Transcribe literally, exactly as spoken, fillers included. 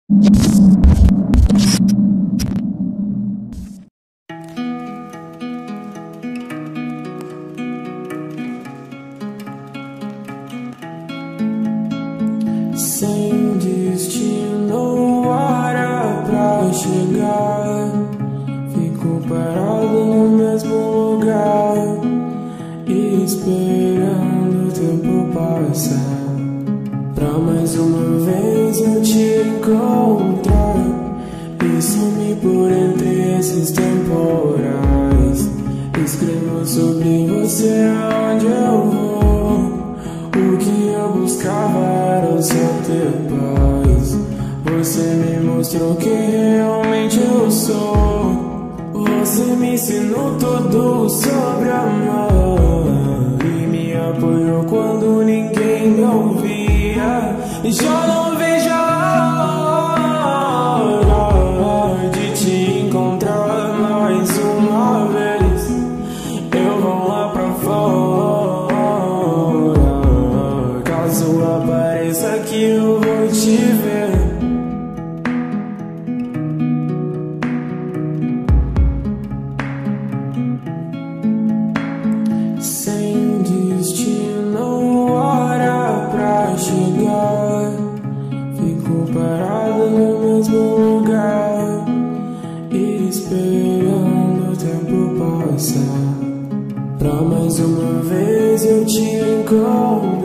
Sem destino, hora pra chegar, fico parado no mesmo lugar, esperando o tempo passar, pra mais uma vez eu te encontrar e sumir por entre esses temporais. Escrevo sobre você aonde eu vou, o que eu buscava era o seu ter paz. Você me mostrou que realmente eu sou, você me ensinou tudo sobre amor e me apoiou quando ninguém me ouvia. Já não vejo a hora de te encontrar mais uma vez. Eu vou lá pra fora, caso apareça que eu vou te ver. Sem destino, hora pra chegar, fico parado no mesmo lugar, esperando o tempo passar, pra mais uma vez eu te encontrar